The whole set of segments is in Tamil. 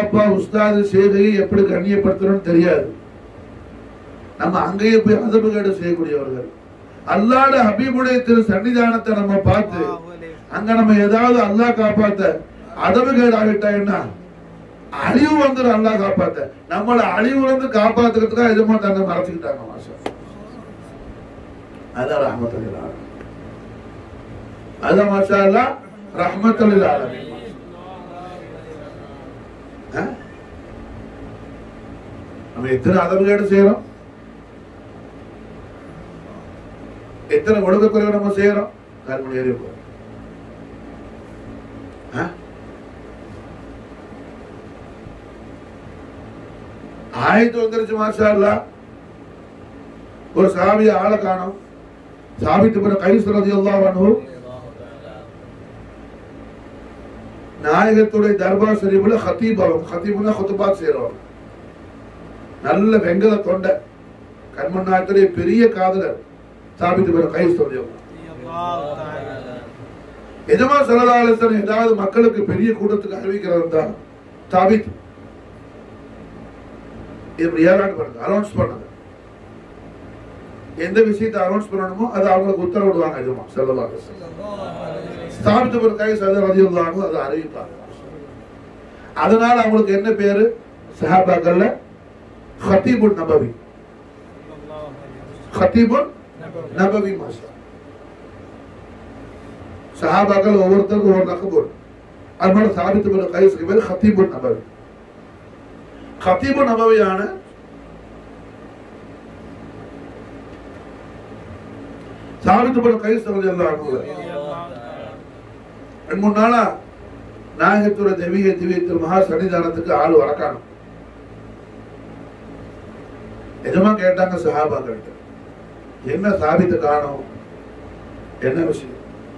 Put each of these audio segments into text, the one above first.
வாப்பா உஸ்தாது சேவையை எப்படி கண்ணியப்படுத்தணும்னு தெரியாது. நம்ம அங்கேயே போய் அதபுகேடு செய்யக்கூடியவர்கள். அல்லாஹ்வுடைய ஹபீபுடைய திரு சன்னிதானத்தை நம்ம பார்த்து அங்க நம்ம ஏதாவது அல்லாஹ் காப்பாத்த அதபுகேடு ஆகிட்டா என்ன அழிவு வந்துடும். அல்லாஹ் காப்பாத்த நம்மளை அழிவுல இருந்து காப்பாத்துக்கிறதுக்காக எதுமா தன்னை மறைச்சுக்கிட்டாங்க. மாஷா அதான் ரஹ்மத்துல் லில் ஆலமீன். அதான் மாஷா அல்லாஹ் ரஹ்மத்துல் லில் ஆலமீன். நம்ம எத்தனை அதபுகேடு செய்யறோம், எத்தனை ஒழுக்கக்குறைவு நம்ம செய்யறோம். கர்மம் ஏறி போறோம். ஆயத்து வந்துருச்சு மாஷா அல்லாஹ். ஒரு சஹாபிய ஆளை காணோம். சாபித் இப்னு கைஸ் ரலியல்லாஹு அன்ஹு நாயகத்துடைய தர்பார் ஷரீஃப்ல ஹதீபுனா குத்பாத் செய்றவர். நல்ல வெங்கல தொண்டை, கண்மன் நாயகத்துடைய பெரிய காதலர் சாபித் இப்னு கைஸ் ரலியல்லாஹு எஜமா ஸல்லல்லாஹு அலைஹி வஸல்லம் ஏதாவது மக்களுக்கு பெரிய கூட்டத்துக்கு அறிவிக்கிறவர் தான் சாபித். இப்படி ஏலாண்டு பண்ணுங்க, அனௌன்ஸ் பண்ணுங்க. எந்த விஷயத்தை அனௌன்ஸ் பண்ணணுமோ அதை அவங்களுக்கு உத்தரவிடுவாங்க எஜமா ஸல்லல்லாஹு அலைஹி வஸல்லம். சாபித் இப்னு கைஸ் ரலியல்லாஹு அன்ஹு அதை அறிவிப்பாங்க. அதனால அவங்களுக்கு என்ன பேரு? சஹாபாக்கள்ல ஹதீபுன் நபவி. ஹதீபுன் நபவி மாஷா. சஹாபாக்கள் ஒவ்வொருத்தருக்கும் ஒரு லக்பு. அதனால சாபித் இப்னு கைஸ்க்கு பேர் ஹதீபுன் நபவி. ஹதீபுன் நபவியான சாபித் இப்னு கைஸ் ரலியல்லாஹு அன்ஹு 2-3 நாளா நாயகத்துடைய திவ்ய மகா சன்னிதானத்துக்கு ஆள் வரக்கானும். எஜமா கேட்டாங்க சஹாபாக்கள்கிட்ட, என்ன சாபித்தை காணோம், என்ன விஷயம்?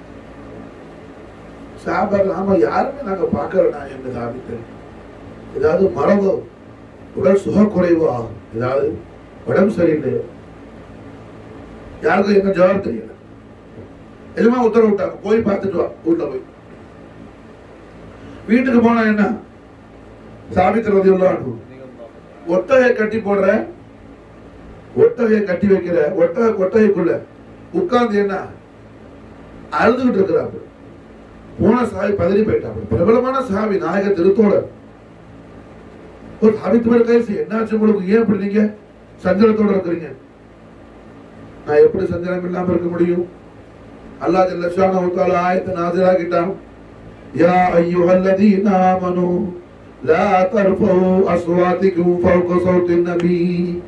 சஹாபாக்கள், ஆமா யாருமே நாங்க பார்க்கறோம் எங்க சாபித்தை, ஏதாவது மரபோ உடல் சுகக்குறைவோ ஏதாவது உடம்பு சரியில்லையோ, யாருக்கும் என்ன ஜவாப் தெரியல. எதுமா உத்தரவு விட்டாங்க, போய் பார்த்துட்டு வா. வீட்டுல போய் வீட்டுக்கு போனா என்ன சாபித் ரலியல்லாஹு அன்ஹு ஒட்டகை கட்டி போடுற, ஒட்டகையை கட்டி வைக்கிற, ஒட்டகைக்குள்ள உட்கார்ந்து என்ன அழுதுகிட்டு இருக்கிறாங்க. போன சாவி பதறி போயிட்டாங்க. பிரபலமான சாவி நாயக திருத்தோழர். ஒரு சாபித் இப்னு கைஸ், என்னாச்சு உங்களுக்கு, ஏன் இப்படி நீங்க சஞ்சலத்தோட இருக்கிறீங்க? நான் எப்படி சஞ்சலம் இல்லாம இருக்க முடியும்? அல்லாஹ் ஜல்ல ஷானஹு வ தஆலா ஆயத்தை நாஸிலாக்கிட்டான். யா அய்யுஹல்லதீன ஆமனூ லா தர்ஃபஉ அஸ்வாதிக்கும் ஃபௌக ஸௌத்தின் நபி.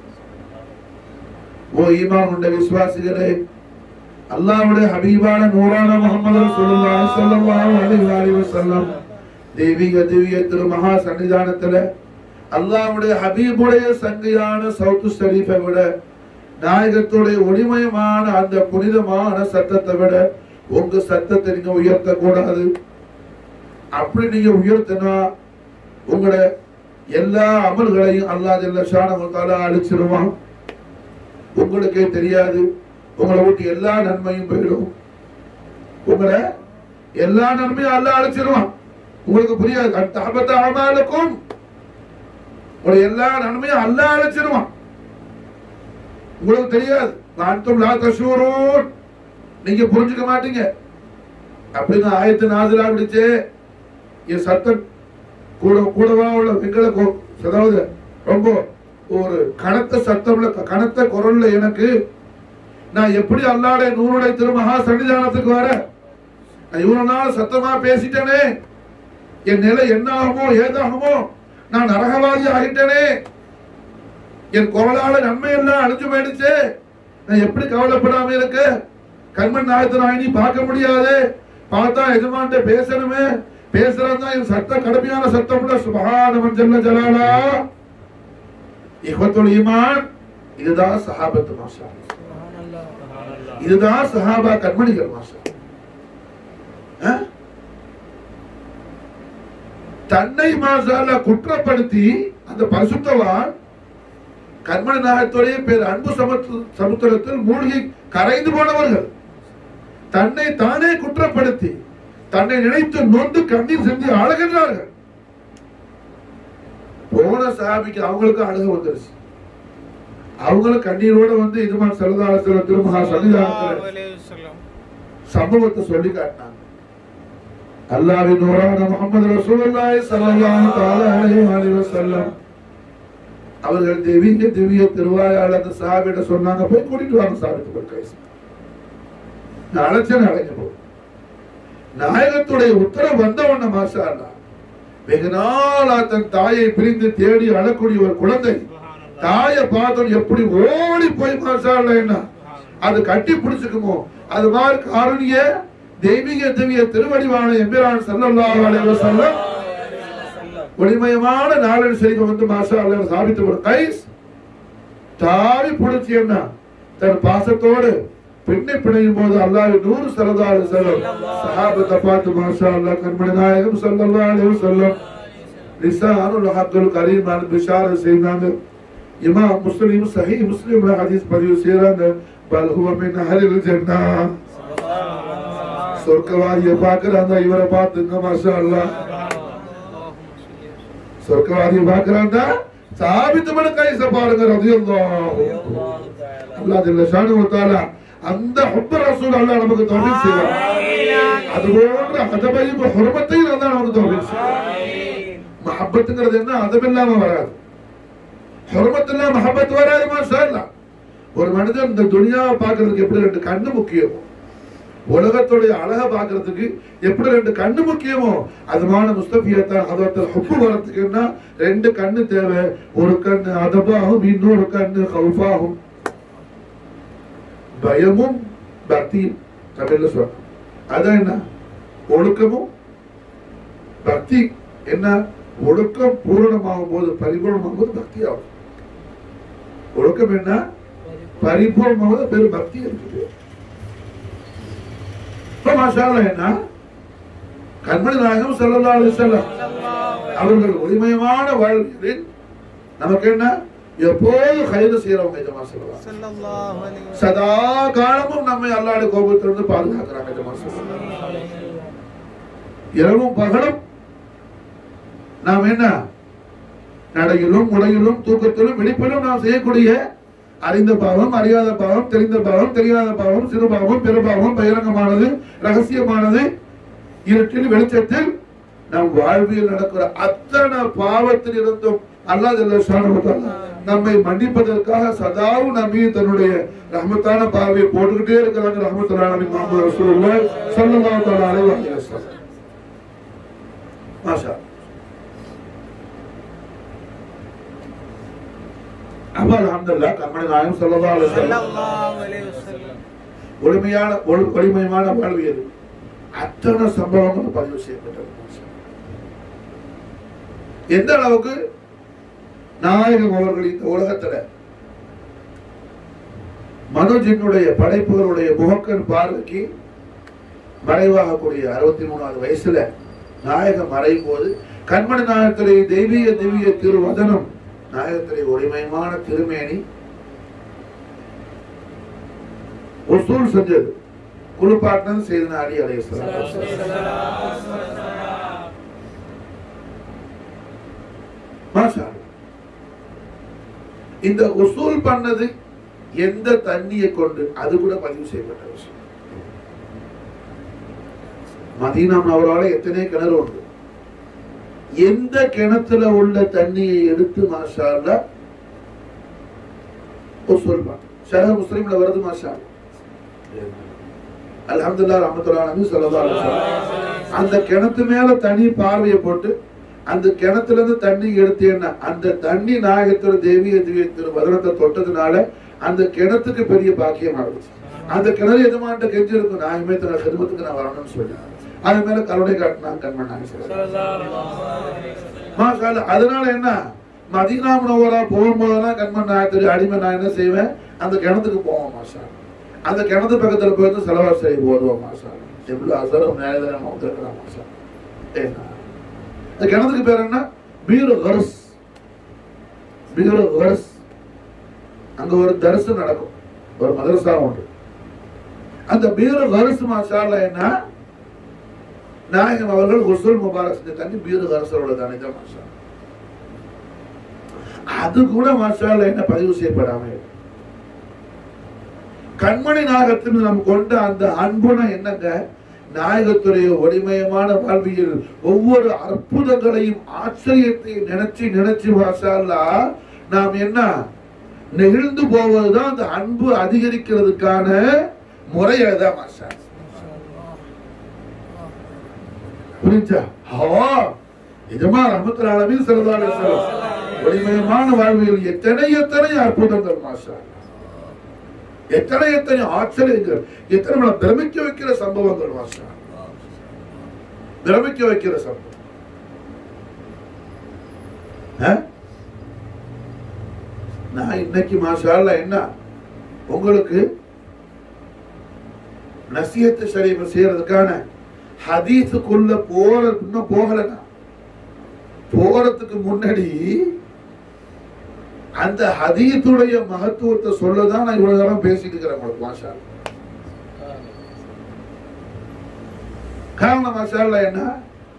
ஓ ஈமான் கொண்ட விசுவாசிகளே, அல்லாஹ்வுடைய ஹபீபான நூறான முஹம்மது ரசூலுல்லாஹி ஸல்லல்லாஹு அலைஹி வஸல்லம் திவ்ய திரு மகா சன்னிதானத்துல அல்லாஹ்வுடைய ஹபீபுடைய சங்கையான சௌத்து ஷரீஃபை விட, நாயகத்துடைய ஒளிமயமான அந்த புனிதமான சத்தத்தை விட உங்க சத்தத்தை நீங்க உயர்த்த கூடாது. அப்படி நீங்க உயர்த்தினா உங்களோட எல்லா அமல்களையும் அல்லாஹ் ஜல்ல ஷானஹு வ தஆலா அழிச்சிருவான். உங்களுக்கே தெரியாது, உங்களை விட்டு எல்லா நன்மையும் போயிடும். உங்களை எல்லா நன்மையும் அல்லாஹ் அழிச்சிருவான். உங்களுக்கு புரியாது. தஹபத அமாலுக்கும், உங்களுடைய எல்லா நன்மையும் அல்லாஹ் அழிச்சிருவான். உங்களுக்கு தெரியாது. அன்தும் லா தஷூரூன், நீங்க புரிஞ்சுக்க மாட்டீங்க. அப்படின்னு ஆயத்து நாஸிலா விடுச்சு. என் சத்தம் கூடவா உள்ள வெங்கல அதாவது ரொம்ப ஒரு கனத்த சத்தம்ல, கனத்த குரல்ல எனக்கு நான் எப்படி அல்லாஹ்வுடைய நூறுடைய திருமகா சன்னிதானத்துக்கு வர? நான் இவ்வளவு நாள் சத்தமா பேசிட்டேனே, என் நிலை என்ன ஆகுமோ ஏதாகுமோ, நான் நரகவாதி ஆகிட்டேனே, என் குரலால நன்மை எல்லாம் அழிஞ்சு போயிடுச்சு, நான் எப்படி கவலைப்படாம இருக்க? கண்மன் நாயகத்தை நான் இனி பார்க்க முடியாது. பார்த்தா எஜமான்ட்ட பேசணுமே, பேசுறதுதான் என் சத்த கடுமையான சத்தம். சுப்ஹானஹு ஜல்ல ஜலாலா. இஹ்வத்துல் ஈமான், இதுதான் சஹாபத்து மாஷா. இதுதான் சஹாபா கண்மணிகள் மாஷா. தன்னை மாஷால குற்றப்படுத்தி அந்த பரிசுத்தவான் கண்மணி நாயகத்துடைய பேர் அன்பு சமுத்திரத்தில் மூழ்கி கரைந்து போனவர்கள். தன்னை தானே குற்றப்படுத்தி தன்னை நினைத்து நொந்து கண்ணீர் சிந்தி அழகின்றார்கள். போன சஹாபிக்கு அவங்களுக்கு அழுக வந்துருச்சு. அவங்களும் கண்ணீரோட வந்து எஜமான் ஸல்லல்லாஹு அலைஹி வஸல்லம் திருமகா சன்னிதானத்துல சம்பவத்தை சொல்லி காட்டினாங்க. அல்லாஹ்வின் நூறான முஹம்மது ரசூலுல்லாஹி ஸல்லல்லாஹு தஆலா அலைஹி வஸல்லம் அவர்கள் திவ்ய திருவாயால் அந்த சஹாபிட்ட சொன்னாங்க, போய் கூட்டிட்டு வாங்க சாபித் பின் கைஸ். அழைச்சேன் அழைஞ்ச போ. நாயகத்துடைய உத்தரவு வந்தவண்ண மாஷா அல்லாஹ் வெகு நாளா தன் தாயை பிரிந்து தேடி அழக்கூடிய ஒரு குழந்தை தாயை பார்த்தோம் எப்படி ஓடி போய் மாஷா அல்லாஹ் என்ன அது கட்டி பிடிச்சுக்குமோ அது மாதிரி காரணிய தெய்வீக திவ்ய திருவடிவான எம்பிரான் ஸல்லல்லாஹு அலைஹி வஸல்லம் ஒளிமயமான நாளின் செய்தி வந்து மாஷா அல்லாஹ் சாபித் பின் கைஸ் தாவி பிடிச்சி என்ன தன் பாசத்தோடு பெண்ணை பிணையும் போது அல்லாஹ்வின் நூறு ஸல்லல்லாஹு அலைஹி வஸல்லம் சஹாபத்தை பார்த்து மாஷா அல்லாஹ் கண்மணி நாயகம் ஸல்லல்லாஹு அலைஹி வஸல்லம் லிசானுல் ஹக்குல் கரீமான பிஷாரத் செய்தாங்க. இமாம் முஸ்லிம் சஹீஹ் முஸ்லிம்ல ஹதீஸ் பதிவு செய்றாங்க, பல் ஹுவ மின் அஹ்லில் ஜன்னah. சொர்க்கவாதியை பார்க்கறாங்க, இவரை பார்த்துங்க மாஷா அல்லாஹ். சொர்க்கவாதியை பார்க்கறாங்க, சாபித் பின் கைஸ பாருங்க ரலியல்லாஹு அல்லாஹ் ஜல்ல ஷானஹு வ தஆலா அந்த ஹுப் ரசூல் அல்லாஹ் நமக்கு தௌஃபீக் செய்வார். அதுபோன்ற அதபையும் ஹுர்மத்தையும் அல்லாஹ் நமக்கு தௌஃபீக் செய்வார். மஹப்பத்துங்கிறது என்ன அதபில்லாம வராது, ஹுர்மத்துல்லாஹ் மஹப்பத் வராது மாஷா அல்லாஹ். ஒரு மனிதன் இந்த துனியாவை பார்க்கிறதுக்கு எப்படி ரெண்டு கண்ணு முக்கியமோ, உலகத்துடைய அழகை பார்க்கிறதுக்கு எப்படி ரெண்டு கண்ணு முக்கியமோ, அதுமான முஸ்தபியத்தான் அதத்தில் ஹுப்பு வரத்துக்குன்னா ரெண்டு கண்ணு தேவை. ஒரு கண்ணு அதபாகும், இன்னொரு கண்ணு ஹவுஃபாகும். பயமும் பக்தியும் தமிழ்ல சொல்றோம். அதான் என்ன ஒழுக்கமும் பக்தி. என்ன ஒழுக்கம் பூரணமாகும் போது பரிபூர்ணமாகும் போது பக்தி ஆகும். ஒழுக்கம் என்ன பரிபூர்ணமாவது பெரும் பக்தி இருக்குது. என்ன கண்மணி நாயகம் ஸல்லல்லாஹு அலைஹி வஸல்லம் அவர்கள் ஒளிமயமான வாழ்வில் நமக்கு என்ன எப்போது கைது செய்யறவங்க ஜமா ஸல்லல்லாஹு அலைஹி வஸல்லம் சதா காலமும் நம்மை அல்லாஹ்வுடைய கோபத்திலிருந்து பாதுகாக்கிறாங்க ஜமா ஸல்லல்லாஹு அலைஹி வஸல்லம். இரவும் பகலும் நாம் என்ன நடையிலும் உடையிலும் தூக்கத்திலும் விழிப்பிலும் நாம் செய்யக்கூடிய அறிந்த பாவம், அறியாத பாவம், தெரிந்த பாவம், தெரியாத பாவம், சிறு பாவம், பெருபாவம், பகிரங்கமானது, ரகசியமானது, இருட்டில் வெளிச்சத்தில் நம் வாழ்வில் நடக்கிற அத்தனை பாவத்தில் இருந்தும் அல்லாஹ் ஜல்ல ஷானஹு வ தஆலா நம்மை மன்னிப்பதற்காக சதாவும் நபி தன்னுடைய ரஹ்மத்தான பார்வையை போட்டுக்கிட்டே இருக்கிறாங்க. ரஹ்மத்துல் ஆலமீன் முஹம்மது ரசூலுல்லாஹி ஸல்லல்லாஹு தஆலா அலைஹி வஸல்லம். மாஷா அல்ஹம்துலில்லாஹ். கண்மணி நாயகம் ஸல்லல்லாஹு அலைஹி வஸல்லம் ஒளிமயமான வாழ்வியல் அத்தனை சம்பவங்கள் பதிவு செய்யப்பட்டது. எந்த அளவுக்கு நாயகம் அவர்கள் இந்த உலகத்துல மனுஜினுடைய படைப்புகளுடைய முகக்கன் பார்வைக்கு மறைவாகக்கூடிய 63வது வயசுல நாயகம் மறையும் போது கண்மணி நாயகத்திலே தெய்வீக திருவதனம், நாயகத்திலே ஒளிமயமான திருமேனி உசூல் செஞ்சது, குளிப்பாட்டினது செய்தன அலி அலைஹிஸ்ஸலாம். இந்த உசூல் பண்ணது எந்த தண்ணியை கொண்டு அது கூட பதிவு செய்யப்பட்ட விஷயம். மதீனா முனவரால எத்தனை கிணறு உண்டு, எந்த கிணத்துல உள்ள தண்ணியை எடுத்து மாஷா அல்லாஹ் உசூல் பண்ண ஷரஹ் முஸ்லிம்ல வருது மாஷா அல்ஹம்துலில்லாஹ் ரஹ்மத்துல்லாஹி அலைஹி ஸல்லல்லாஹு அலைஹி வஸல்லம். அந்த கிணத்து மேல தனி பார்வையை போட்டு அந்த கிணத்துல இருந்து தண்ணி எடுத்தேன்னா அந்த தண்ணி நாயகத்தோட தெய்வீக வதனத்தை தொட்டதுனால அந்த கிணத்துக்கு பெரிய பாக்கியம் ஆகுது. அந்த கிணறு எஜமான்ட்ட கெஞ்சி இருக்கும், நாயகமே தன ஹிதமத்துக்கு நான் வரணும்னு சொல்லி அது மேல கருணை காட்டினாங்க கண்மணி நாயகம். அதனால என்ன மதீனா முனவரா போகும்போதெல்லாம் கண்மணி நாயகத்துடைய அடிமை நான் என்ன செய்வேன், அந்த கிணத்துக்கு போவோம் மாஷா. அந்த கிணத்து பக்கத்துல போயிட்டு செலவாசி செய்ய போடுவோம் மாஷா. எவ்வளவு அசரம் நேரம் மாஷா. இந்த கிணத்துக்கு பேர் என்ன, பீரு கர்ஸ். பீரு கர்ஸ். அங்க ஒரு தரிசு நடக்கும், ஒரு மதரசா உண்டு. அந்த பீரு கர்ஸ் மாஷா என்ன நாயகம் அவர்கள் உசூல் முபாரக் செஞ்ச தண்ணி பீரு கர்ஸோட தண்ணி தான் மாஷா. அது கூட மாஷா அல்லாஹ் என்ன பதிவு செய்யப்படாம. கண்மணி நாயகத்தின் நாம் கொண்ட அந்த அன்புனா என்னங்க? நாயகத்துடைய ஒளிமயமான வாழ்வியல் ஒவ்வொரு அற்புதங்களையும் ஆச்சரியத்தையும் நினைச்சு மாஷா அல்லாஹ் நாம் என்ன நெகிழ்ந்து போவதுதான் அந்த அன்பு அதிகரிக்கிறதுக்கான முறையதான் மாஷா. புரிஞ்சா? நிஜமா ரஹ்மத்துல் ஆலமீன் ஸல்லல்லாஹு அலைஹி வஸல்லம் ஒளிமயமான வாழ்வியல் எத்தனை அற்புதங்கள் மாஷா, எத்தனை ஆச்சரியங்கள், எத்தனை பிரமிக்க வைக்கிற சம்பவங்கள் மாஷா, பிரமிக்க வைக்கிற சம்பவம். நான் இன்னைக்கு மாஷா அல்லாஹ் என்ன உங்களுக்கு நசியத்து ஷரீஃப் செய்யறதுக்கான ஹதீஸுக்குள்ள இன்னும் போகலன்னா, போறதுக்கு முன்னாடி அந்த ஹதீஸுடைய மகத்துவத்தை சொல்லதான் நான் இவ்வளவு நேரம் பேசிட்டு இருக்கிறேன் உங்களுக்கு மாஷா. காரணம் மாஷா அல்லாஹ் என்ன,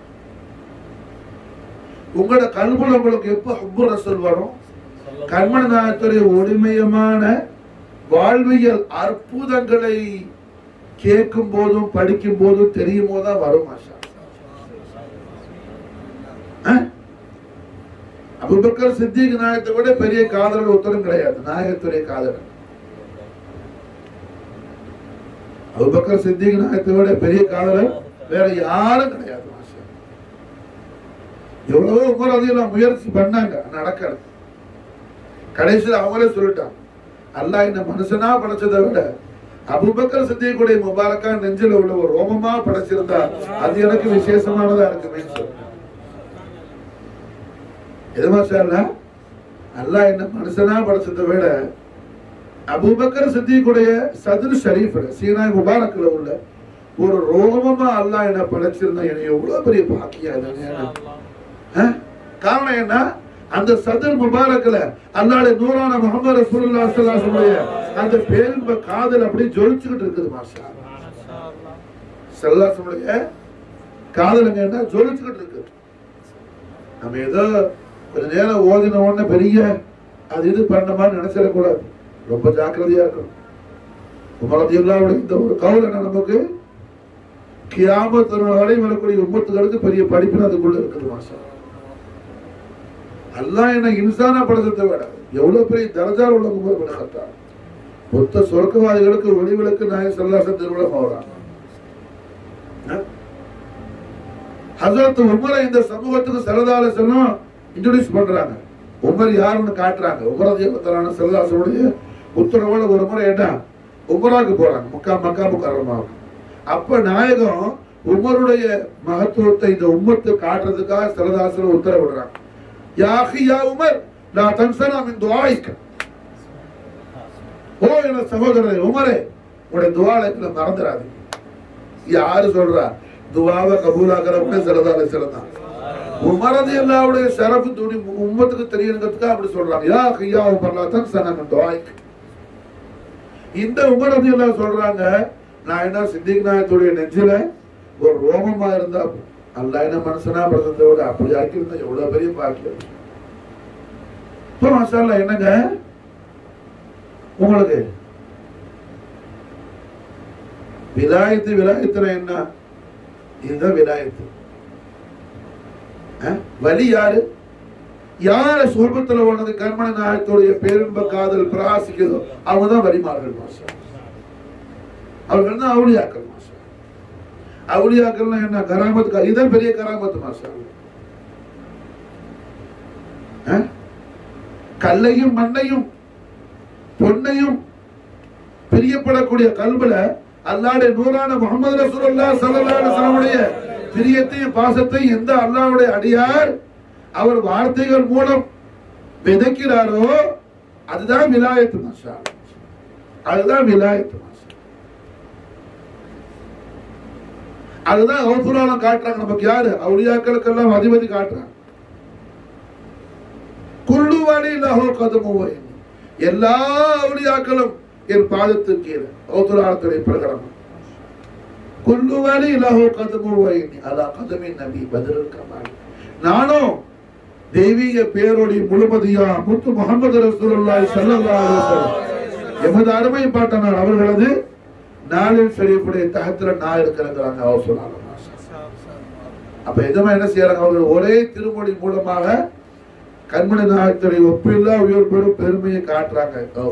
உங்களோட கல்புல உங்களுக்கு எப்ப ஹுப்பு ரசூல் வரும்? கண்மணி நாயகத்துடைய ஒளிமயமான வாழ்வியல் அற்புதங்களை கேட்கும் போதும் படிக்கும் போதும் தெரியும் போதுதான் வரும் மாஷா. அபூபக்கர் சித்திக் நாயகத்தை விட பெரிய காதலர் ஒருத்தரும் கிடையாது. நாயகத்துடைய காதலர் அபூபக்கர் சித்திக் நாயகத்தை விட பெரிய காதலர் வேற யாரும் கிடையாது மாஷா. எவ்வளவோ உமர் ரலியல்லாஹு முயற்சி பண்ணாங்க, நடக்கல. கடைசியில் அவங்களே சொல்லிட்டாங்க, அல்லாஹ் என்ன மனுஷனா படைச்சதை விட அபூபக்கர் சித்திக்குடைய முபாரக்கா நெஞ்சில உள்ள ஒரு ரோமமா படைச்சிருந்தா அது எனக்கு விசேஷமானதா இருக்குமே சொல்ல. எது மாஷா அல்லாஹ், அல்லாஹ் என்ன மனுஷனா படைச்சதை விட அபூபக்கர் சித்திக்குடைய சதுர் ஷரீஃப்ல சீனாய் முபாரக்ல உள்ள ஒரு ரோமமா அல்லாஹ் என்ன படைச்சிருந்தா எனக்கு எவ்வளவு பெரிய பாக்கியம். காரணம் என்ன, அந்த சதுர் முபாரக்ல அல்லாஹ்வுடைய நூறான முஹம்மது ரசூலுல்லாஹி ஸல்லல்லாஹு அலைஹி வஸல்லம் அந்த பேரின்ப காதல் அப்படியே ஜொலிச்சுக்கிட்டு இருக்குது மாஷா. ஸல்லல்லாஹு அலைஹி வஸல்லம் காதல் என்ன ஜொலிச்சுக்கிட்டு இருக்கு. நம்ம ஏதோ கொஞ்ச நேரம் ஓதின உடனே பெரிய அது இது பண்ண மாதிரி நினைச்சிடக்கூடாது, ரொம்ப ஜாக்கிரதையா இருக்கணும். உமர் ரலியல்லாஹு அன்ஹு இந்த ஒரு கவுல் என்ன, நமக்கு கியாமத் வரை வரக்கூடிய உம்மத்துகளுக்கு பெரிய படிப்பு அதுக்குள்ள இருக்குது மாஷா. அல்லாஹ் என்ன இன்சானா படைச்சதை விட எவ்வளவு பெரிய தரஜா உள்ள உமர் பின் கத்தாப் மொத்த சொர்க்கவாதிகளுக்கு ஒளிவிளக்கு நாயகம் ஸல்லல்லாஹு அலைஹி வஸல்லம் திருவிழா வராங்க. ஹஜ்ரத் உமரை இந்த சமூகத்துக்கு ஸல்லல்லாஹு அலைஹி வஸல்லம் இன்ட்ரோடியூஸ் பண்றாங்க. உமர் யாருன்னு காட்டுறாங்க. உமர் ரலியல்லாஹு அன்ஹு ஸல்லல்லாஹு அலைஹி வஸல்லம் உத்தரவோட ஒரு முறை என்ன உம்ராக்கு போறாங்க, மக்கா முக்கர்ரமா. அப்ப நாயகம் உமருடைய மகத்துவத்தை இந்த உம்மத்து காட்டுறதுக்காக ஸல்லல்லாஹு அலைஹி வஸல்லம் உத்தரவிடுறாங்க. யா அஹி யா உமர் லா தன்ஸனா மின் துஆயிக. ஓ என சகோதரரே உமரே, உங்களுடைய துஆல மறந்துடாதீங்க. யாரு சொல்றா? துஆவை கபூலாக்குறவங்க ஸல்லல்லாஹு அலைஹி வஸல்லம் தான். உமர் ரலியல்லாஹு அன்ஹு ஷரஃப் துனி உம்மத்துக்கு தெரியணுங்கிறதுக்காக அப்படி சொல்றாங்க. யா அஹி யா உமர் லா தன்ஸனா மின் துஆயிக. இந்த உமர் ரலியல்லாஹு சொல்றாங்க, நான் என்ன சித்திக் நாயகத்துடைய நெஞ்சில ஒரு ரோமமா இருந்தா அல்லாஹ் என்ன மனுஷனா படைச்சதை விட அப்படி ஆக்கியிருந்தா எவ்வளவு பெரிய பாக்கியம். இப்போ மாஷா அல்லாஹ் என்னங்க உங்களுக்கு விலாயத்துல என்ன? இதுதான் விலாயத்து. வலி யாரு? யார சொர்க்கத்துல போனது கண்மணி நாயகத்துடைய பேரின்ப காதல் பிரகாசிக்குதோ அவங்கதான் வலிமார்கள் மாஷா. அவர்கள் தான் அவுலியாக்கள் மாஷா. அவுலியாக்கள்னா என்ன? கராமத்து. இதான் பெரிய கராமத்து மாஷா. கல்லையும் மண்ணையும் பொன்னையும் பிரியப்படக்கூடிய கல்புல அல்லாஹ்வுடைய நூறான முஹம்மது ரசூலுல்லாஹி ஸல்லல்லாஹு அலைஹி வஸல்லம் பிரியத்தையும் பாசத்தையும் எந்த அல்லாஹ்வுடைய அடியார் அவர் வார்த்தைகள் மூலம் விதைக்கிறாரோ அதுதான் விலாயத்து மாஷா. அதுதான் விலாயத்து மாஷா. அதுதான் கௌசுலாலம் காட்டுறாங்க நமக்கு. யாரு? அவுலியாக்களுக்கு எல்லாம் அதிபதி காட்டுறாங்க. குல்லு வலி லஹு கதமுவை, எல்லா அவுலியாக்களும் என் பாதத்துக்கு கீழே. கௌசுலாலத்துடைய பிரகடனம். குல்லு வலி லஹு கதமுவை அலா கதமின் நபி பத்ருல் கமால். நானும் தெய்வீக பேரொளி முழுமதியா முத்து முகமது ரசூலுல்லாஹி ஸல்லல்லாஹு அலைஹி வஸல்லம் எமது அருமை பாட்டனார் அவர்களது நாளில் ஷரீஃபுடைய தஹத்துல நான் இருக்கிறேங்கிறாங்க. அவர் சொன்னாங்க. அப்ப எதமா என்ன செய்யறாங்க? அவர்கள் ஒரே திருமொழி மூலமாக கண்மணி நாயகத்துடைய ஒப்பில்லா உயர் பெரும் பெருமையை காட்டுறாங்க.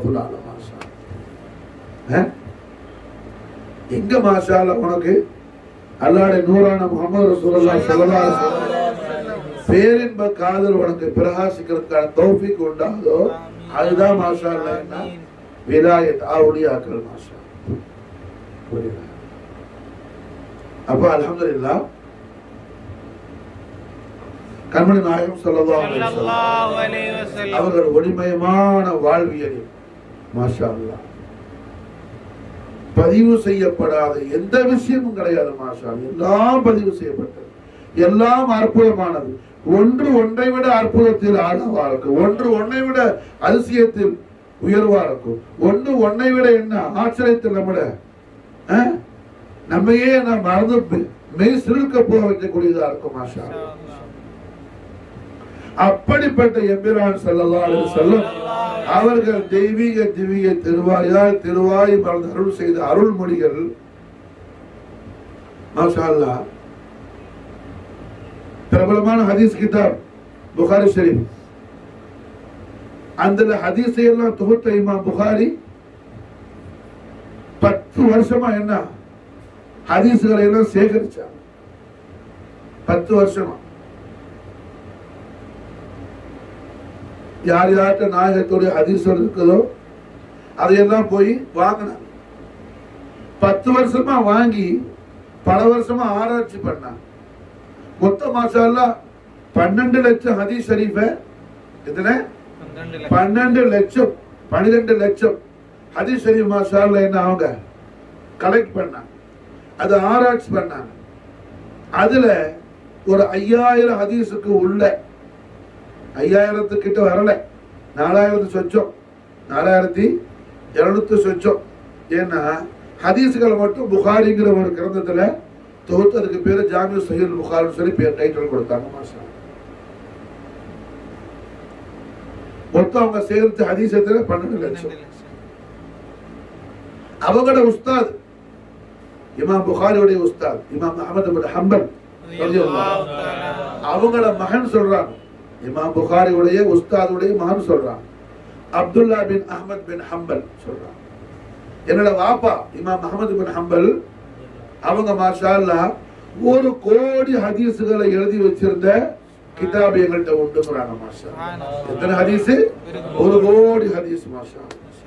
எங்க மாஷா அல்லாஹ் உனக்கு அல்லாஹ்வுடைய நூறான முஹம்மது ரசூலுல்லாஹி ஸல்லல்லாஹு அலைஹி வஸல்லம் பேரின்ப காதல் உனக்கு பிரகாசிக்கிறதுக்கான தௌஃபீக் உண்டாதோ அதுதான் மாஷா அல்லாஹ் என்ன விலாயத் அவுலியாக்கள் மாஷா. அப்ப அல்ஹம்துலில்லாஹ் கண்மணி நாயகம் ஸல்லல்லாஹு அலைஹி வஸல்லம் அவர்கள் ஒளிமயமான வாழ்வியலில் மாஷா அல்லாஹ் பதிவு செய்யப்படாத எந்த விஷயமும் கிடையாது மாஷா. எல்லாம் பதிவு செய்யப்பட்டது, எல்லாம் அற்புதமானது. ஒன்று ஒன்றை விட அற்புதத்தில் ஆழவா இருக்கும், ஒன்று ஒன்றை விட அதிசயத்தில் உயர்வா இருக்கும், ஒன்று ஒன்றை விட என்ன ஆச்சரியத்தில் நம்மையே நாம் மறந்து மெய் சிறுக்க போக வைக்கக்கூடியதா இருக்கும் மாஷா. அப்படிப்பட்ட எம்பிரான் ஸல்லல்லாஹு அலைஹி வஸல்லம் அவர்கள் தெய்வீக திவ்ய திருவாய் மறந்து அருள் செய்த அருள்மொழிகள் மாஷா அல்லாஹ். பிரபலமான ஹதீஸ் கிதாப் புகாரி ஷரீஃப், அந்த ஹதீஸை எல்லாம் தொகுத்த இமாம் புகாரி 10 வருஷமா என்ன ஹதீஸ்களை எல்லாம் சேகரிச்சாங்க. 10 வருஷமா யார் யார்கிட்ட நாயகத்துடைய ஹதீஸ்கள் இருக்குதோ அதையெல்லாம் போய் வாங்கினாங்க. 10 வருஷமா வாங்கி பல வருஷமா ஆராய்ச்சி பண்ணாங்க. மொத்த மாஷா அல்லாஹ் 12 லட்சம் ஹதீஸ் ஷரீஃப எத்தனை 12 லட்சம் 12 லட்சம் ஹதீஸ் ஷரீஃப் மாஷா அல்லாஹ் என்ன அவங்க கலெக்ட் பண்ணாங்க, அதை ஆராய்ச்சி பண்ணாங்க. அதுல ஒரு 5000 ஹதீஸுக்கு உள்ள 5000 கிட்ட வரல, 4000 சொச்சம், 4200 சொச்சம். ஏன்னா ஹதீஸ்களை மட்டும் புகாரிங்கிற ஒரு கிரந்தத்துல தொகுத்ததுக்கு பேரு ஜாமிஉ ஸஹீஹுல் புகாரின்னு சொல்லி பேர் டைட்டில் கொடுத்தாங்க மாஷா. மொத்தம் அவங்க சேர்த்து ஹதீஸ் எத்தனை 12 லட்சம். அவங்களோட உஸ்தாத் இமாம் புகாரியுடைய உஸ்தாத் இமாம் அஹ்மத் பின் ஹம்பல் ரலியல்லாஹு தஆலா அவங்களோட மகன் சொல்றாங்க, இமாம் புகாரியுடைய உஸ்தாதுடைய மகன் சொல்றாங்க, அப்துல்லா பின் அஹ்மத் பின் ஹம்பல் சொல்றாங்க. என்னோட வாப்பா இமாம் அஹ்மத் பின் ஹம்பல் அவங்க மாஷா அல்லாஹ் 1 கோடி ஹதீஸ்களை எழுதி வச்சிருந்த கிதாப் எங்கள்கிட்ட உண்டுங்கிறாங்க மாஷா. எத்தனை ஹதீஸ்? 1 கோடி ஹதீஸ் மாஷா.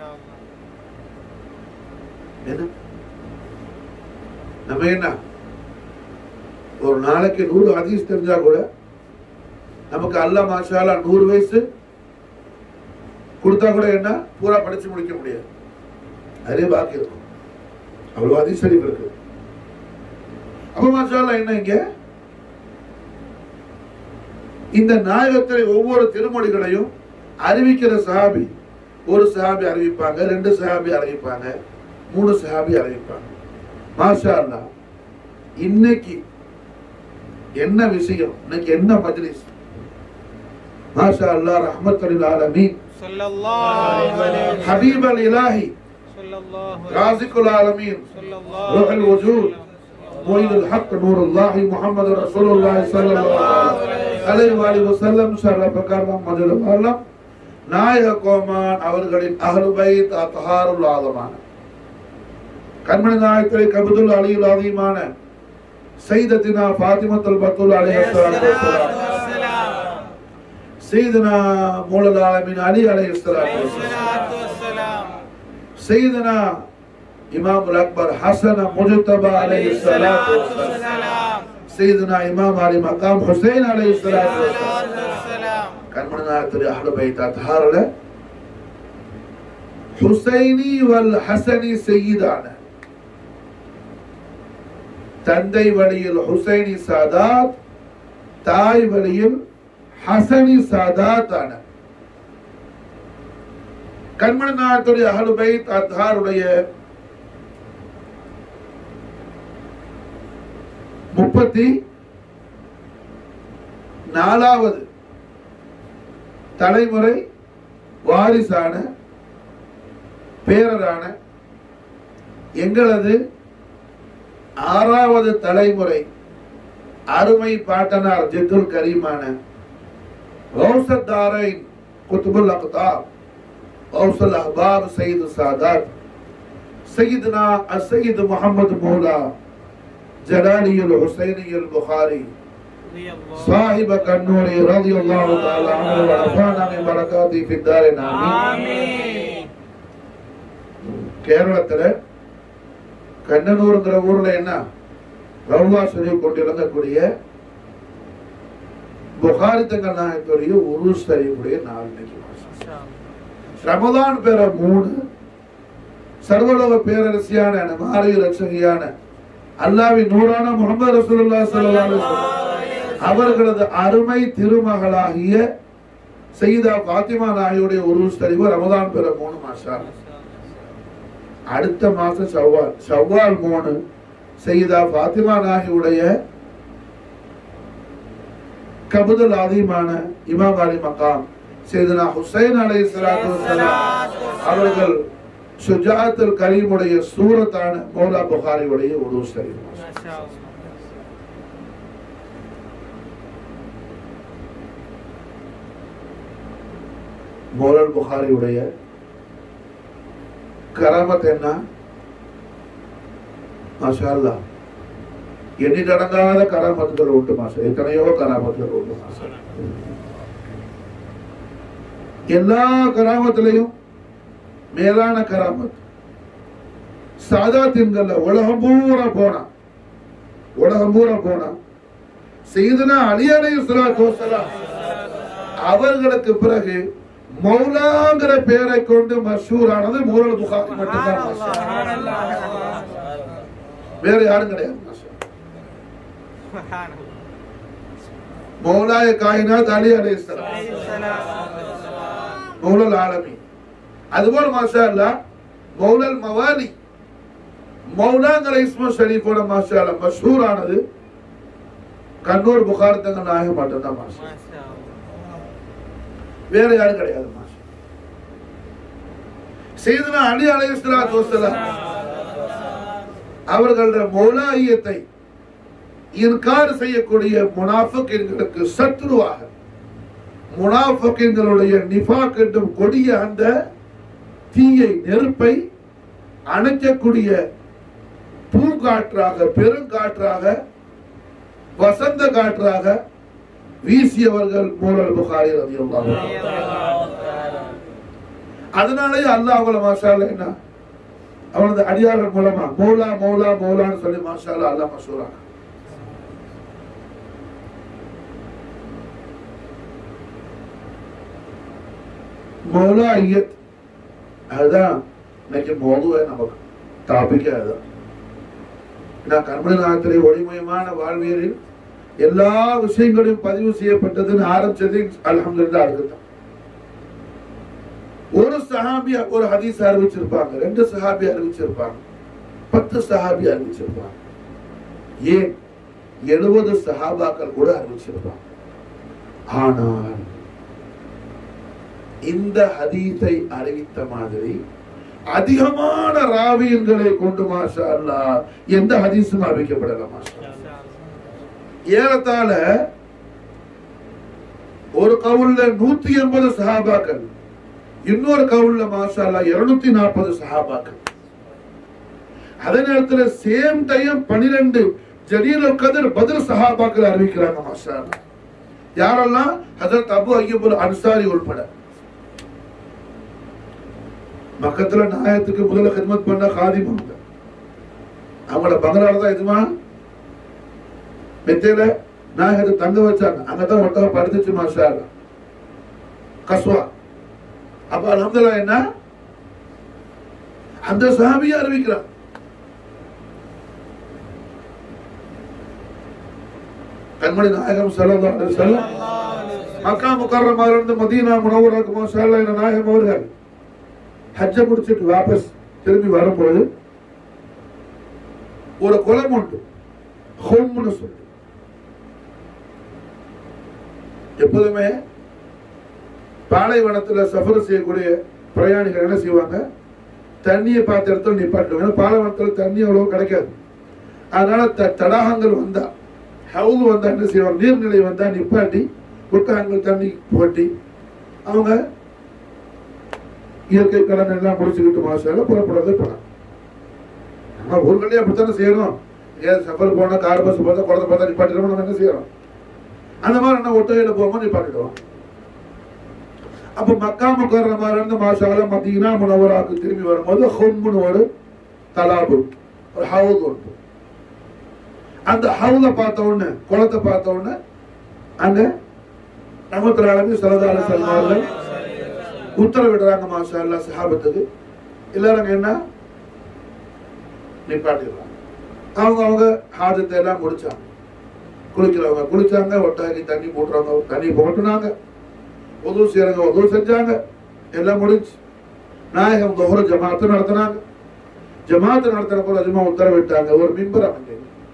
நம்ம என்ன ஒரு நாளைக்கு 100 ஹதீஸ் தெரிஞ்சா கூட நமக்கு அல்லாஹ் மாஷா அல்லாஹ் 100 வயசு கொடுத்தா கூட என்ன பூரா படிச்சு முடிக்க முடியாது, அதே பாக்கி இருக்கும். அவ்வளவு ஹதீஸ் ஷரீஃப் இருக்கு. அப்ப மாஷா அல்லாஹ் என்ன இங்க இந்த நாயகத்தை ஒவ்வொரு திருமொழிகளையும் அறிவிக்கிற சஹாபி, ஒரு சஹாபி அறிவிப்பாங்க, 2 சஹாபி அறிவிப்பாங்க, 3 சஹாபி அறிவிப்பாங்க மாஷா அல்லாஹ். இன்னைக்கு என்ன விஷயம், இன்னைக்கு என்ன மஜ்லிஸ் மாஷா அல்லாஹ். ரஹ்மத்துல் ஆலமீன் ஸல்லல்லாஹு அலைஹி ஹபீபுல் இலாஹி ஸல்லல்லாஹு ராஸிகுல் ஆலமீன் ரூஹுல் வஜூத் முய்யிதுல் ஹக் நூருல்லாஹி முஹம்மது ரசூலுல்லாஹி ஸல்லல்லாஹு அலைஹி வஸல்லம் ஷரஃப கர்ரம் மஜ்லிஸ் அல்லாம் நாயக கோமான் அவர்களின் அஹ்லு பைத் அத்ஹாருல் ஆலமான கண்மணி நாயகத்துடைய கபதுல் அலியுல் அதீமான சையதத்தினா ஃபாத்திமத்துல் பத்துல் அலைஹிஸ்ஸலாத்து வஸ்ஸலாம், சையதுனா மௌலல் ஆலமீன் அலி அலைஹிஸ்ஸலாத்து வஸ்ஸலாம், சையதுனா இமாமுல் அக்பர் ஹஸன் முஜ்தபா அலைஹிஸ்ஸலாத்து வஸ்ஸலாம், சையதுனா இமாம் அலி மகாம் ஹுசைன் அலைஹிஸ்ஸலாத்து வஸ்ஸலாம். கண்மணி நாயகத்துடைய அஹ்லு பைத் அத்ஹாருல ஹுசைனி வல் ஹஸனி சையதான தந்தை வழியில் ஹுசைனி சாதாத், தாய் வழியில் ஹசனி சாதாத் ஆன கண்மணி நாயகத்துடைய அஹ்லு பைத் அத்ஹாருடைய 34வது தலைமுறை வாரிசான பேரரான எங்களது 6வது தலைமுறை அருமை பாட்டனார் ஜித்துல் கரீமான கௌசத் தாரைன் குத்புல் அக்தாப் கௌசுல் அஹ்பாப் சையது சாதாத் சையதுனா அஸ்ஸையது முஹம்மது மௌலா ஜலாலியுல் ஹுசைனியுல் புகாரி साहिब कन्नूरी रज़ियल्लाहु तआला अन्हु व रफ़ाना मिन बरकाति फि दारिन आमीन. கேரளத்துல கண்ணனூர்ங்கற ஊர்ல என்ன ரவுலா ஷரீஃப் கொண்டிருக்கக்கூடிய புகாரி தங்கள் நாயகத்துடைய உருஸ் ஷரீஃபுடைய நாள் இன்னைக்கு ரமலான் பேர 3 சர்வலோக பேரரசியான மாரி ரட்சகியான அல்லாஹ்வின் நூறான முஹம்மது ரசூலுல்லாஹி ஸல்லல்லாஹு அலைஹி வஸல்லம் அவர்களது அருமை திருமகளாகிய சையதா ஃபாத்திமா நாயுடைய உருஸ் ஷரீஃப் ரமலான் பேர 3 மாஷா அல்லாஹ். அடுத்த மாசம் ஷவ்வால் 3 சையதா ஃபாத்திமா நாயுடைய கபுதுல் ஆதீமான இமாம் அலி மகாம் சையதுனா ஹுசைன் அலைஹிஸ்ஸலாத்து வஸ்ஸலாம் அவர்கள் ஷுஜாஅத்துல் கரீமுடைய சூரத்தான மௌலா புகாரியுடைய உருஸ் ஷரீஃப் மாஷா அல்லாஹ். மௌலா புகாரியுடைய கராமத் என்ன மாஷா அல்லாஹ். எண்ணிலடங்காத கராமத்துகள் உண்டு மாஷா. எத்தனையோ கராமத்துகள் உண்டு மாஷா. எல்லா கராமத்திலையும் மேலான கராமத் சாதாத்தின்கள்ல உலகம் பூரா போனா சையதுனா அலி அலைஹிஸ்ஸலாத்து வஸ்ஸலாம் அவர்களுக்கு பிறகு மௌலாங்கிற பெயரை கொண்டு மஷூரானது மௌலா புகாரி மட்டும்தான். வேற யாரும் கிடையாது. மௌலாய காயினாத் அலி அலைஹிஸ்ஸலாம் மௌலல் ஆலமீன். அதுபோல மாஷா அல்லாஹ் மௌலல் மவாலி மௌலாங்கிற இஸ்மு ஷரீஃபோட மாஷா அல்லாஹ் மஷூரானது கண்ணூர் புகாரி தங்க நாயகம் மட்டும்தான் மாஷா. வேற யாரும் கிடையாது மாஷா. சையதுனா அலி அலைஹிஸ்ஸலாத்து வஸ்ஸலாம் அவர்களுடைய மௌலாயியத்தை இன்கார் செய்யக்கூடிய முனாஃபிக்குகளுக்கு சத்ருவாக முனாஃபிக்குகளுடைய நிஃபாக் என்னும் கொடிய அந்த தீயை நெருப்பை அணைக்கக்கூடிய பூங்காற்றாக பெருங்காற்றாக வசந்த காற்றாக வீசியவர்கள் மௌலல் புகாரி ரலியல்லாஹு அன்ஹு. அதனாலே அல்லாஹ் அவங்கள மாஷா அல்லாஹ் என்ன அவனது அடியார்கள் மூலமா மௌலா மௌலா மௌலான்னு சொல்லி மாஷா அல்லாஹ் அல்லாஹ் மஷூரான மௌலாயியத். அதுதான் இன்னைக்கு மௌதுவே நமக்கு டாபிக்கே அதுதான். நான் கண்மணி நாயகத்திலே ஒளிமயமான வாழ்வியலில் எல்லா விஷயங்களையும் பதிவு செய்யப்பட்டதுன்னு ஆரம்பிச்சது அல்ஹம்துலில்லாஹ் அதுதான். ஒரு சஹாபி ஒரு ஹதீஸ் அறிவிச்சிருப்பாங்க, 2 சஹாபி அறிவிச்சிருப்பாங்க, 10 சஹாபி அறிவிச்சிருப்பாங்க, ஏன் 70 சஹாபாக்கள் கூட அறிவிச்சிருப்பாங்க. ஆனால் இந்த ஹதீஸை அறிவித்த மாதிரி அதிகமான ராவியன்களை கொண்டு மாஷா அல்லாஹ் எந்த ஹதீஸும் அறிவிக்கப்படல மாஷா. ஏறத்தாழ ஒரு கவுல்ல 180 சஹாபாக்கள், இன்னொரு கவுல்ல மாஷா அல்லாஹ் 240 சஹாபாக்கள். அதே நேரத்தில் சேம் டைம் 12 ஜலீலுல் கத்ர் பத்ர் சஹாபாக்கள் அறிவிக்கிறாங்க மாஷா அல்லாஹ். யாரெல்லாம்? ஹஜ்ரத் அபூ அய்யூப் அன்சாரி உள்பட. மக்கத்துல நாயகத்துக்கு முதல்ல ஹிதமத் பண்ண காதிம் அவங்களோட பங்களால தான் எதுமா மெத்தையில நாயகத்தை தங்க வச்சாங்க. அங்கதான் ஒட்டகம் படுத்துச்சு மாஷா அல்லாஹ் கஸ்வா. அப்ப அல்ஹம்துலில்லாஹ் என்ன அந்த சஹாபியை அறிவிக்கிறான். கண்மணி நாயகம் ஸல்லல்லாஹு அலைஹி வஸல்லம் மக்கா முக்கர்ரமால இருந்து மதீனா முனவ்வராக்கு மாஷா அல்லாஹ் இந்த நாயகம் அவர்கள் ஹஜ்ஜ முடிச்சிட்டு வாபஸ் திரும்பி வரும்போது ஒரு குளம் உண்டு, ஹும்னு சொல்லி. எப்போதுமே பாலைவனத்துல சஃபர் செய்யக்கூடிய பிரயாணிகள் என்ன செய்வாங்க, தண்ணியை பார்த்த இடத்துல நிப்பாட்டுவாங்க. ஏன்னா பாலைவனத்துல தண்ணி அவ்வளவு கிடைக்காது. அதனால தடாகங்கள் வந்தா, ஹவுல் வந்தா என்ன செய்வாங்க, நீர்நிலை வந்தா நிப்பாட்டி ஒட்டகங்கள் தண்ணி போட்டி அவங்க இயற்கை கடன் எல்லாம் முடிச்சுக்கிட்டு மாசால புறப்படுறது படம். நம்ம ஊர்களே அப்படித்தானே செய்யறோம். ஏன் சஃபர் போனா கார் பஸ் பார்த்தா குழந்தை பார்த்தா நிப்பாட்டிடுவோம். நம்ம என்ன செய்யறோம், அந்த மாதிரி என்ன ஒட்டகையில போகும்போது நிப்பாட்டிடுவோம். அப்ப மக்கா முக்கர்ரமா இருந்து மாஷாஅல்லா மதீனா முனவராக்கு திரும்பி வரும்போது ஹும்முன்னு ஒரு தலாபு, ஒரு ஹவுல் உண்டு. அந்த ஹவுலை பார்த்த உடனே, குளத்தை பார்த்த உடனே அங்க ரஹ்மத்துல்லாஹி அலைஹி ஸல்லல்லாஹு அலைஹி வஸல்லம் அவர்கள் உத்தரவிடுறாங்க மாஷாஅல்லா சஹாபத்துக்கு, எல்லாரும் என்ன நிப்பாட்டிடுறாங்க. அவங்க ஹாஜத்தை எல்லாம் முடிச்சாங்க. குளிக்கிறவங்க குளிச்சாங்க, ஒட்டாக்கி தண்ணி போட்டுறவங்க தண்ணி போட்டுனாங்க, உது செய்யறவங்க உது செஞ்சாங்க, எல்லாம் முடிச்சு நாயகம் துஹர் ஜமாத்து நடத்தினாங்க. ஜமாத்து நடத்தின போது அஜ்மா உத்தரவிட்டாங்க, ஒரு மிம்பர் அமைங்க,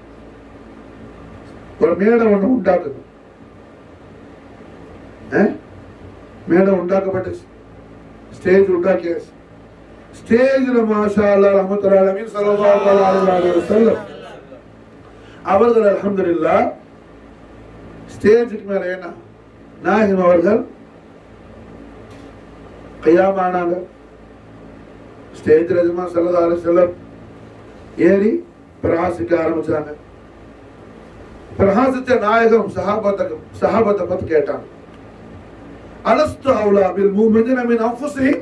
ஒரு மேடை ஒண்ணு உண்டாக்குது. மேடை உண்டாக்கப்பட்டுச்சு, ஸ்டேஜ் உண்டாக்கியாச்சு. ஸ்டேஜ்ல மாஷா அல்லாஹ் ரஹ்மத்துல்லாஹி அலைஹி ஸல்லல்லாஹு அலைஹி வஸல்லம் அவர்கள் அல்ஹம்துலில்லாஹ் ஸ்டேஜுக்கு மேல என்ன நாயகம் அவர்கள் கியாம் ஆனாங்க. ஸ்டேஜ் ரஜ்மா ஸல்லல்லாஹு அலைஹி வஸல்லம் ஏறி பிரகாசிக்க ஆரம்பிச்சாங்க. பிரகாசித்த நாயகம் சஹாபத்தை பத்தி கேட்டாங்க. அலஸ்து அவுலா பில் முஃமினீன மின் அன்ஃபுஸிஹிம்,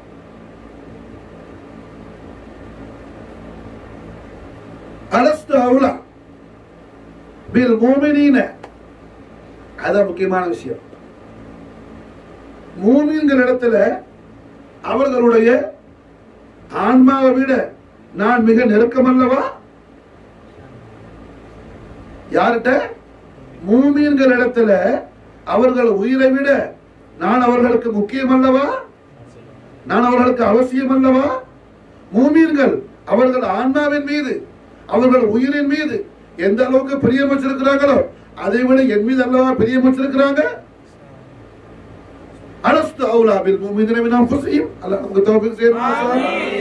அலஸ்து அவுலா பில் முஃமினீன, அதான் முக்கியமான விஷயம். மூமின்கள் இடத்துல அவர்களுடைய ஆன்மாவை விட நான் மிக நெருக்கம் அல்லவா? யார்கிட்ட? மூமின்கள் இடத்துல அவர்கள் உயிரை விட நான் அவர்களுக்கு முக்கியம் அல்லவா? நான் அவர்களுக்கு அவசியம் அல்லவா? மூமின்கள் அவர்கள் ஆன்மாவின் மீது, அவர்கள் உயிரின் மீது எந்த அளவுக்கு பிரியம் வச்சிருக்கிறாங்களோ அதை விட என் மீது அல்லவா பிரியம் வச்சிருக்கிறாங்க. அலஸ்து அவுலா பில் முஃமினீன மின் அன்ஃபுஸிஹிம். அல்லாஹ் நமக்கு தௌஃபீக் செய்யணும்.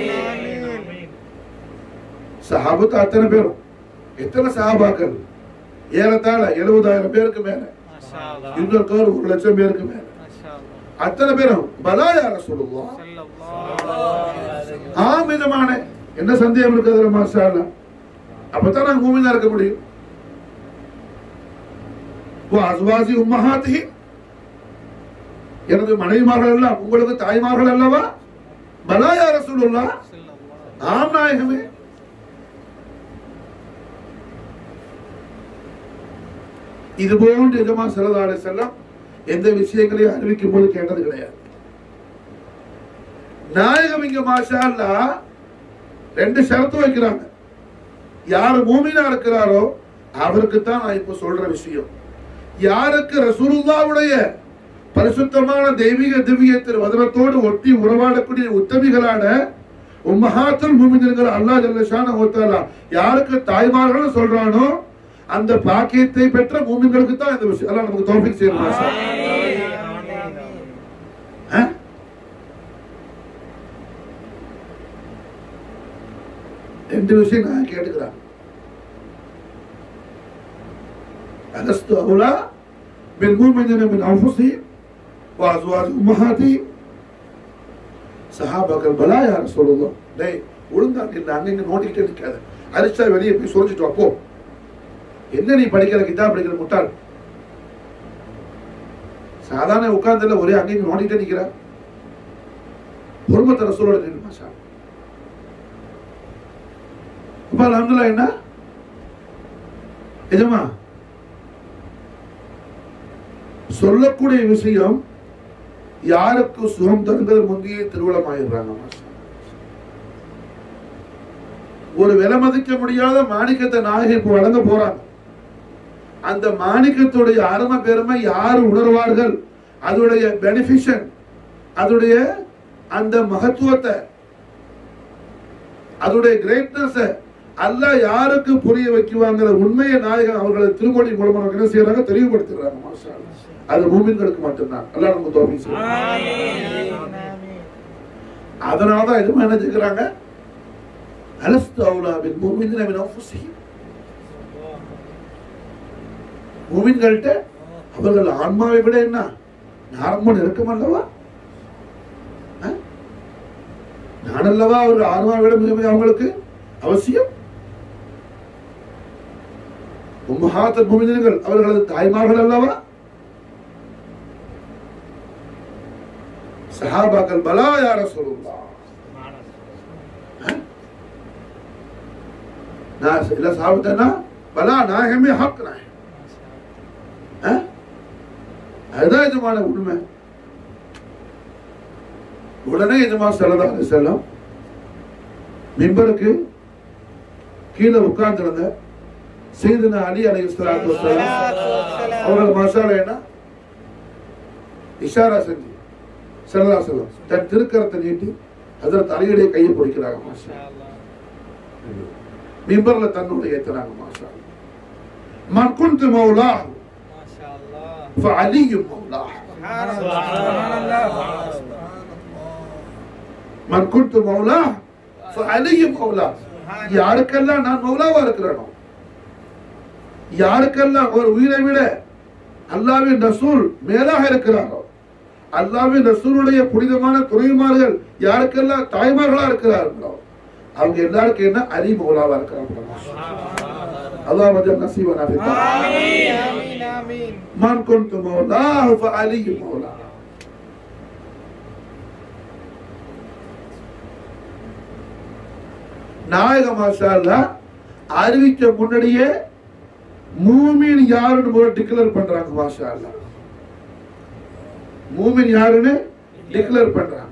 சஹாபத்து அத்தனை பேரும், எத்தனை சஹாபாக்கள், ஏறத்தாழ 70,000 பேருக்கு மேல, இன்னொரு 1,00,000 பேருக்கு மேல, அத்தனை பேரும் பலா யா ரசூலுல்லாஹ், ஆமிதமான, என்ன சந்தேகம் இருக்குது மாஷா அல்லாஹ், அப்பதான் நாங்க மூமினா இருக்க முடியும். அஸ்வாஜி உம்மஹாத்திஹி, எனது மனைவிமார்கள் எல்லாம் உங்களுக்கு தாய்மார்கள் அல்லவா? பலா யா ரசூலுல்லாஹ், ஆம் நாயகமே. இது போன்று எஜமான் ஸல்லல்லாஹு அலைஹி வஸல்லம் எந்த விஷயங்களையும் அறிவிக்கும் போது கேட்டது கிடையாது. நாயகம் இங்க மாஷா அல்லாஹ் 2 ஷரத்து வைக்கிறாங்க. யாரு மூமினா இருக்கிறாரோ அவருக்கு தான் நான் இப்ப சொல்ற விஷயம். யாருக்கு ரசூலுல்லாஹ்வுடைய பரிசுத்தமான தெய்வீக திவ்யத்தின் வதனத்தோடு ஒட்டி உறவாடக்கூடிய உத்தமிகளான உம்மஹாத்துல் முஃமினீன்கள் அல்லாஹ் ஜல்ல ஷானஹு வ தஆலா யாருக்கு தாய்மார்கள் சொல்றானோ அந்த பாக்கியத்தை பெற்ற மூமின்களுக்கு தான் இந்த விஷயம். அல்லாஹ் நமக்கு தௌஃபீக் செய்யணும். ரெண்டு விஷயம் நான் கேட்டுக்கிறேன். அலஸ்து அவுலா பில் முஃமினீன மின் அன்ஃபுஸிஹிம் வ அஸ்வாஜி உம்மஹாத்திஹிம். சஹாபாக்கள் பலா யா ரசூலுல்லாஹ். டேய் ஒழுங்கா நில்ல, அங்க நோட்டிக்கிட்டே நிக்காத, அரிச்சா வெளியே போய் சொல்லிட்டு வா போ. என்ன நீ படிக்கிற கிதாப் படிக்கிற முட்டாள், சாதாரண உட்கார்ந்துல ஒரே அங்கே நோண்டிட்டே நிக்கிற. பொறுமத்த ரசூலோட நின்று மாஷா. அப்ப அல்ஹம்துலில்லாஹ் என்ன எஜமா சொல்லக்கூடிய விஷயம் யாருக்கு சுகம் தருங்கிறது முந்தைய திருவிழம் ஆயிடுறாங்க. ஒரு விலை மதிக்க முடியாத மாணிக்கத்தை நாயகி இப்ப வழங்க போறாங்க. அந்த மாணிக்கத்துடைய அருமை பெருமை யாரு உணர்வார்கள், அதோடைய பெனிஃபிஷன், அதோடைய அந்த மகத்துவத்தை, அதோடைய கிரேட்னஸ் அல்லாஹ் யாருக்கு புரிய வைக்குவாங்கிற உண்மையை நாயகம் அவர்களை திருமொழி மூலமாக என்ன செய்யறாங்க, தெளிவுபடுத்துறாங்க. மாஷா அல்லாஹ். அது மூமின்களுக்கு மட்டும்தான். அல்லாஹ் நமக்கு தௌஃபீக் செய்யட்டும். அதனாலதான் எதுவும் என்ன செய்கிறாங்க, அலஸ்து அவுலா பில் முஃமினீன மின் அன்ஃபுஸிஹிம், மூமின்கள்ட்ட அவர்கள் ஆன்மாவை விட என்ன நாரம்ப நெருக்கம் அல்லவா, நான் அல்லவா அவர்கள் ஆன்மாவை விட மிக மிக அவங்களுக்கு அவசியம். உம்மஹாத்துல் முஃமினீன்கள் அவர்களது தாய்மார்கள் அல்லவா. சஹாபாக்கள் பலா யா ரசூலுல்லாஹ், நான் இல்ல சாப்பிட்டேன்னா பலா நாயகமே ஹக் நாயகம், அதுதான் எஜமான உண்மை. உடனே எஜமா ஸல்லல்லாஹு அலைஹி வஸல்லம் மிம்பருக்கு கீழே உட்கார்ந்திருந்த சையதுனா அலி அலைஹிஸ்ஸலாத்து வஸலாம் அவர்கள் மசாலேனா இஷாரா செஞ்சு ஸல்லல்லாஹு அலைஹி வஸல்லம் தன் திருக்கரத்தை நீட்டி ஹஜ்ரத் அலியுடைய கையை பிடிக்கிறாங்க. மாஷா அல்லாஹ் மிம்பர்ல தன்னுடைய ஏத்துறாங்க. மாஷா அல்லாஹ். மன் குன்து மௌலாஹ் மாஷா அல்லாஹ் ஃபஅலி மௌலாஹ். சுப்ஹானல்லாஹ். மன் குன்து மௌலாஹ் ஃபஅலி மௌலாஹ். யாருக்கெல்லாம் நான் மௌலாவா இருக்கிறேனோ, யாருக்கெல்லாம் ஒரு உயிரை விட அல்லாஹ்வின் ரசூல் மேலாக இருக்கிறாரோ, அல்லாஹ்வின் ரசூலுடைய புனிதமான துணைமார்கள் யாருக்கெல்லாம் தாய்மார்களா இருக்கிறார்களோ, அவங்க எல்லாருக்கும் என்ன அலி மௌலாவா இருக்கிறாங்க. அல்லாஹ் வஜல் நஸீபனா ஃபி ஆமீன் ஆமீன் ஆமீன். மன் குன்து மௌலாஹ் ஃபஅலி மௌலாஹ். நாயக மாஷா அல்லாஹ் அறிவிக்க முன்னாடியே மூமின் யாருன்னு முதல்ல டிக்ளேர் பண்றாங்க. மாஷா அல்லாஹ் மூமின் யாருன்னு டிக்ளேர் பண்றாங்க.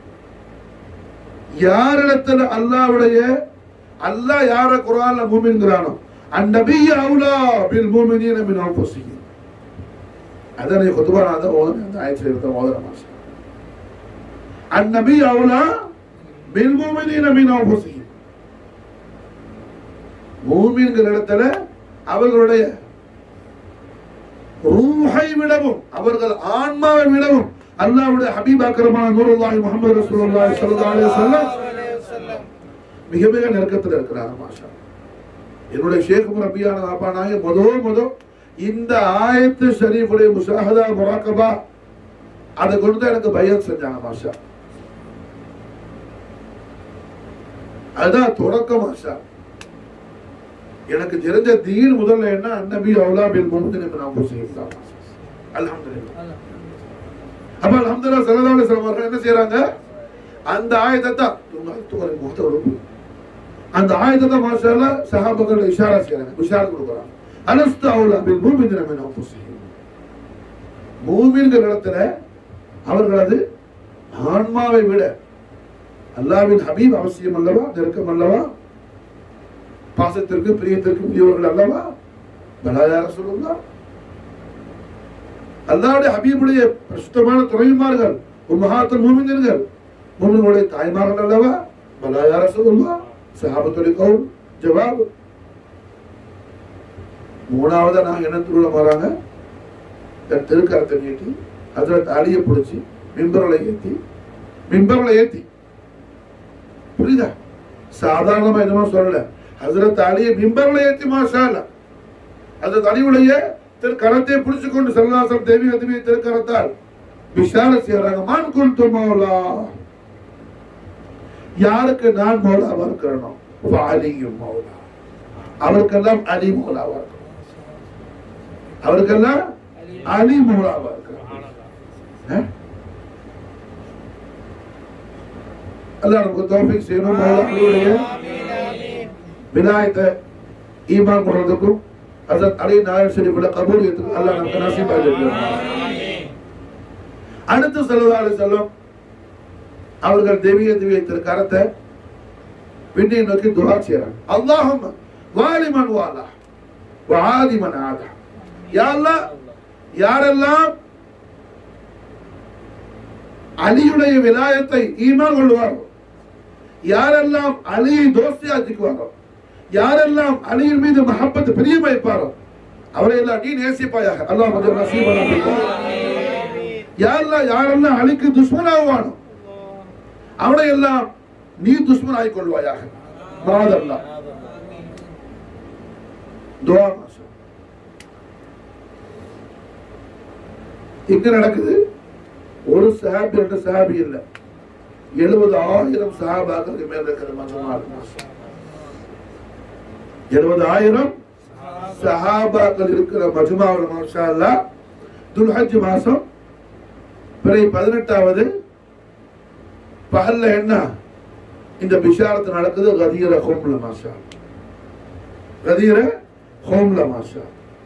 யாரிடத்துல அல்லாஹ்வுடைய அல்லாஹ் யார குர்ஆன்ல மூமின்ங்கறானோ அந்நபிய அவுலா பில் மூமினீன மின் அன்ஃபுஸிஹிம். அதனை குத்பான அத ஓதுன அந்த ஆயத்தில் இருக்க ஓதுற. மாஷா அந்நபிய அவுலா பில் மூமினீன மின் அன்ஃபுஸிஹிம். மூமின்கிற இடத்துல அவர்களுடைய ரூஹை விடவும் அவர்கள் ஆன்மாவை விடவும் அல்லாஹ்வுடைய ஹபீப் அக்ரமான நூருல்லாஹி முஹம்மது ரசூலுல்லாஹி ஸல்லல்லாஹு அலைஹி வஸல்லம் மிக மிக நெருக்கத்தில் இருக்கிறாங்க. மாஷா என்னுடைய ஷேக் ரபியான ஆபானாய மொத இந்த ஆயத்து ஷரீஃபுடைய முஷாஹதா முராக்கபா அதை கொண்டு எனக்கு பையத் செஞ்சாங்க. மாஷா அதுதான் தொடக்கம். மாஷா எனக்கு தெரிஞ்ச தீன் முதல்ல என்ன, அன்னபி அவுலா பில் முஃமினீன மின் அன்ஃபுஸிஹிம். அல்ஹம்துலில்லாஹ். அப்ப அல்ஹம்துலில்லாஹ் ஸல்லல்லாஹு அலைஹி வஸல்லம் அவர்கள் என்ன செய்றாங்க, அந்த ஆயத்தை அந்த ஆயத்தை மாஷா அல்லாஹ் சஹாபாக்கள் இஷாரா செய்றாங்க, இஷாரா கொடுக்குறாங்க. அலஸ்து அவுலா பில் முஃமினீன மின் அன்ஃபுஸிஹிம். மூமின்கிற இடத்துல அவர்களது ஆன்மாவை விட அல்லாஹ்வின் ஹபீப் அவசியம் அல்லவா, நெருக்கம் அல்லவா, பாசத்திற்கு பிரியத்திற்கு உரியவர்கள் அல்லவா. பலா யா ரசூலுல்லாஹ். அல்லாஹ்வுடைய ஹபீபுடைய சுத்தமான துணைமார்கள் உம்மஹாத்துல் முஃமினீன்கள் முஃமின்களுடைய தாய்மார்கள் அல்லவா. பலா யா ரசூலுல்லாஹ். சஹாபத்துல் கௌல் ஜவாப். மூணாவது நான் என்ன திருவிழா வராங்க, தன் திருக்கரத்தை நீட்டி ஹஜ்ரத் அலியை பிடிச்சி மிம்பர்களை ஏத்தி புரியுதா, சாதாரணமா என்னமோ சொல்லல, ஹஜ்ரத் அலியை மிம்பர்ல ஏத்தி மாஷா அல்லாஹ் ஹஜ்ரத் அலியுடைய திருக்கரத்தை பிடிச்சு கொண்டு ஸல்லல்லாஹு அலைஹி வஸல்லம் தேவி நபியை திருக்கரத்தால் பிஷாரத் செய்றாங்க. மன் குன்து மௌலா, யாருக்கு நான் மௌலாவா இருக்கிறேனோ ஃபஅலியும் மௌலா, அவருக்கெல்லாம் அலி மௌலாவா இருக்கிறார், அவருக்கெல்லாம் அலி மௌலாவா இருக்கிறார். அல்லாஹ் நமக்கு தௌஃபீக் செய்யணும். மௌலாவுடைய விலாயத்தை ஈமான் கொள்றதுக்கும் ஹஜ்ரத் அலி நாயர் ஷரீஃபுடைய கபூலியத்துக்கும் அல்லாஹ் நமக்கு நசீபாக்கட்டும். அடுத்து ஸல்லல்லாஹு அலைஹி வஸல்லம் அவர்கள் தேவிய திருக்கரத்தை விண்ணை நோக்கி துஆ செய்றாங்க. அல்லாஹும்ம வாலிமன் வாலா வஆதிமன் ஆதா. யா அல்லாஹ், யாரெல்லாம் அலியுடைய விலாயத்தை ஈமான் கொள்வாரோ, யாரெல்லாம் அலியை தோஸ்தியாக்கிக்குவாரோ, யாரெல்லாம் அலியின் மீது மஹப்பத் பிரியம் வைப்பாரோ, அவரை எல்லாம் நீ நேசிப்பாயாக. அல்லாஹ் கொஞ்சம் நசீபனாக. யா அல்லாஹ் யாரெல்லாம் அலிக்கு துஷ்மனாவானோ அவனை எல்லாம் நீ துஷ்மனாய் கொள்வாயாக. மாதல்லா துஆ. இங்க நடக்குது. ஒரு சஹாபி ரெண்டு சஹாபி இல்ல, 70,000 சஹாபாக்களுக்கு மேல இருக்கிற மஜ்மா. 70,000 சஹாபாக்கள் இருக்கிற மஜ்மாவுல மாஷா அல்லாஹ் துல்ஹஜ் மாசம் பிறை 18வது பகல்ல என்ன இந்த பிஷாரத் நடக்குது. கதீர ஹோம்ல மாஷா, கதீர ஹோம்ல மாஷா.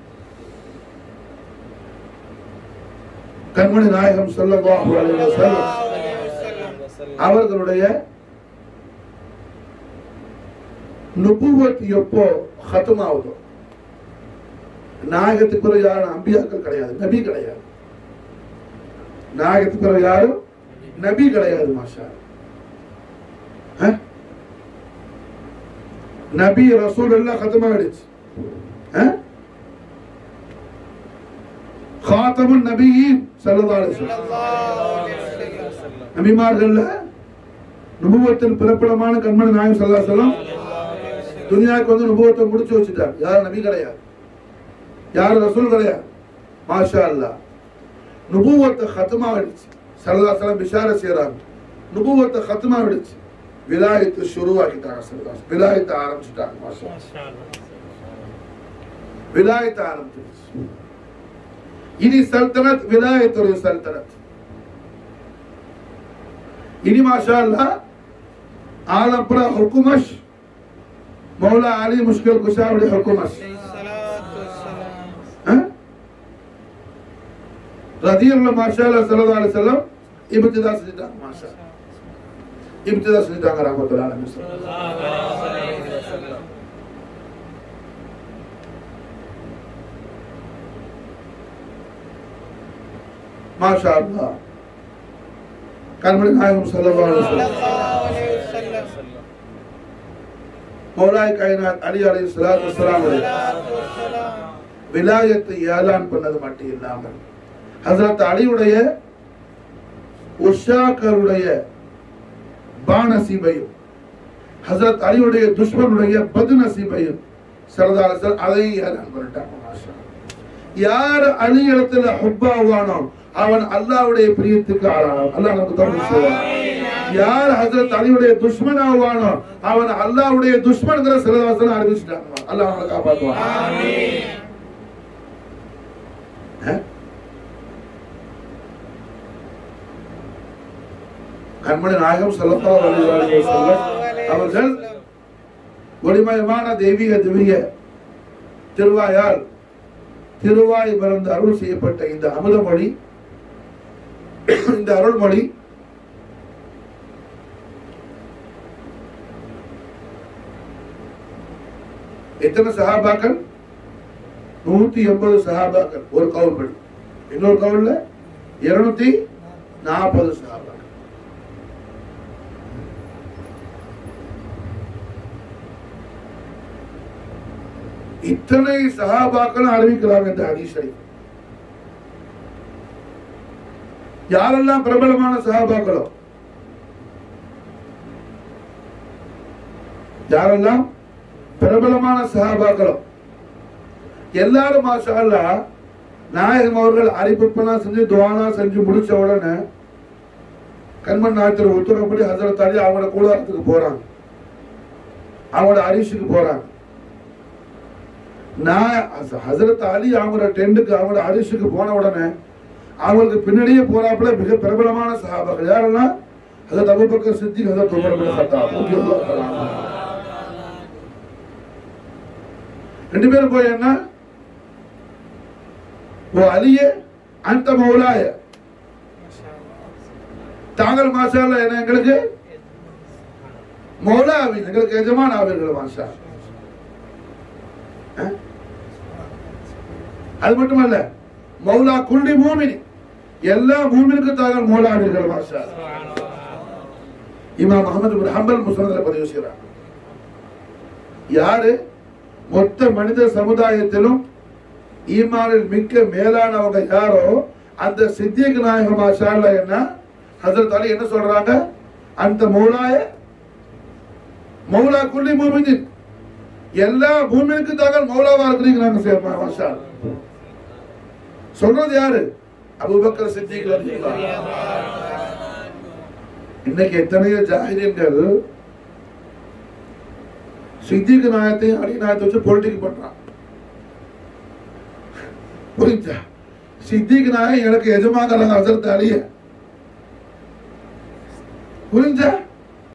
கண்மணி நாயகம் ஸல்லல்லாஹு அலைஹி வஸல்லம் அவர்களுடைய நுபுவத் எப்போ ختم ஆகுதோ, நாயகத்துக்கு பிறகு யாரும் அம்பியாக்கள் கிடையாது, நபி கிடையாது. நாயகத்துக்கு பிறகு யாரும் நபி கிடையாது. மாஷா நபி ரசூல் எல்லாம் ختم ஆயிடுச்சு. காத்தமுன் நபியின் ஸல்லல்லாஹு அலைஹி வஸல்லம் நபிமார்கள்ல நுபுவத்தின் பிறப்பிடமான கண்மணி நாயகம் ஸல்லல்லாஹு அலைஹி வஸல்லம் துனியாவுக்கு வந்து நுபுவத்தை முடிச்சு வச்சுட்டார். யாரும் நபி கிடையாது, யாரும் ரசூல் கிடையாது. மாஷா அல்லாஹ் நுபுவத்தை ختم ஆயிடுச்சு. ஸல்லல்லாஹு அலைஹி வஸல்லம் பிஷாரத் செய்றாங்க. நுபுவத்தை ختم ஆயிடுச்சு. விலாயத்தை ஷுருவாக்கிட்டாங்க. ஸல்லல்லாஹு அலைஹி வஸல்லம் விலாயத்தை ஆரம்பிச்சிட்டாங்க. மாஷா அல்லாஹ் விலாயத்தை ஆரம்பிச்சிருச்சு. इनी सल्तनत विलायत और सल्तनत इनी माशाअल्लाह आलम पर हुकुमश मौला अली मुश्किल कुशावड़ी हुकुमश रज़ियल्लाहु माशाअल्लाह सल्लल्लाहु अलैहि वसल्लम इब्तिदा से था माशाअल्लाह इब्तिदा से था रहमतुल्लाह अलैहि वसल्लम माशा अल्लाह कन्मणि नायகம் ஸல்லல்லாஹு அலைஹி வஸல்லம் மௌலாய் காயினாத் அலி அலைஹிஸ்ஸலாத்து வஸ்ஸலாம் விலாயத்தை ஏலான் பண்ணது மட்டும் இல்லாமல் ஹஜ்ரத் அலியுடைய உஷாக்கருடைய பானசீபையும் ஹஜ்ரத் அலியுடைய துஷ்மனுடைய பத்நசீபையும் ஸல்லல்லாஹு அலைஹி வஸல்லம் அதை ஏலான் பண்ணிட்டாங்க. மாஷா யார் அலி இடத்துல ஹுப்பாவானோ அவன் அல்லாஹ்வுடைய பிரியத்துக்கு ஆளானான். அல்லாஹ் நமக்கு தௌஃபீக் செய்வான். யார் ஹஜ்ரத் அலியுடைய துஷ்மன் ஆவானோ அவன் அல்லாஹ்வுடைய துஷ்மன்ங்கற ஸல்லல்லாஹு அலைஹி வஸல்லம் அறிவிச்சிட்டாங்க. அல்லாஹ் நம்மை காப்பாத்துவான். ஆமீன். கண்மணி நாயகம் ஸல்லல்லாஹு அலைஹி வஸல்லம் அவர்கள் ஒளிமயமான தெய்வீக திவ்ய திருவாயால் திருவாய் மலர்ந்து அருள் செய்யப்பட்ட இந்த அமுதமொழி, இந்த அருள்மொழி எத்தனை சஹாபாக்கள்? 180 சஹாபாக்கள் ஒரு கவுல் படி. இன்னொரு கவுல்ல 240 சஹாபாக்கள். இத்தனை சஹாபாக்கள் அறிவிக்கிறாங்க இந்த ஹதீஸ் ஷரீஃப். யாரெல்லாம் பிரபலமான சஹாபாக்களோ, யாரெல்லாம் பிரபலமான சஹாபாக்களோ எல்லாரும் மாஷா அல்லாஹ் நாயகம் அவர்கள் அறிவிப்பனா செஞ்சு துஆனா செஞ்சு முடிச்ச உடனே கண்மணி நாயகர் உத்தரவுப்படி ஹஜ்ரத் அலி அவங்களோட கூடாரத்துக்கு போறாங்க, அவங்களோட அரிஷுக்கு போறாங்க. ஹஜ்ரத் அலி அவங்களோட டெண்டுக்கு அவங்களோட அரிஷுக்கு போன உடனே அவங்களுக்கு பின்னாடியே போறாப்புல மிக பிரபலமான சஹாபாக்கள் யாரெல்லாம்? Hazrat Abu Bakr Siddiq, Hazrat Umar ibn Khattab ரலியல்லாஹு தஆலா அன்ஹு. ரெண்டு பேரும் போய் என்ன, ஓ அலியே அந்த மௌலாய, தாங்கள் மாஷா அல்லாஹ் என்ன எங்களுக்கு மௌலா ஆவீங்க, எங்களுக்கு எஜமான் ஆவீர்கள் மாஷா. அது மட்டுமல்ல, மௌலா குல்லி மூமின், எல்லா மூமினுக்கு தாங்கள் மௌலா ஆவீர்கள் மாஷா. இமாம் அஹ்மத் இப்னு ஹம்பல் முஸ்னத்ல பதிவு செய்றார். யாரு மொத்த மனித சமுதாயத்திலும் ஈமானில் மிக்க மேலானவங்க யாரோ அந்த சித்திக் நாயகம் மாஷா அல்லாஹ் என்ன ஹஜ்ரத் அலி என்ன சொல்றாங்க, அந்த மௌலா குல்லி மூமினின், எல்லா மூமினுக்கு தாங்கள் மௌலாவா இருக்கிறீங்க மாஷா அல்லாஹ். சொல்றது யாரு? அபூபக்கர் சித்திக் ரலியல்லாஹு அன்ஹு. இன்னைக்கு எத்தனையோ ஜாஹிலியன்கள் சித்திக் நாயத்தையும் அலி நாயத்தை வச்சு பொலிட்டிக் பண்றான். புரிஞ்சா? சித்திக் நாயகம் எனக்கு எஜமாங்கிறாங்க ஹஜ்ரத் அலிய. புரிஞ்சா?